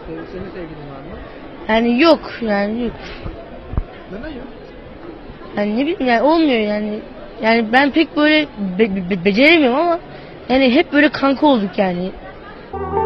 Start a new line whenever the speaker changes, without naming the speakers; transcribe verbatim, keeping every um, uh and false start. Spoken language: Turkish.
Senin, senin sevgilin var mı?
Yani yok yani yok.
Neden yok?
Yani ne bileyim yani olmuyor yani. Yani ben pek böyle be- be- beceremiyorum ama yani hep böyle kanka olduk yani.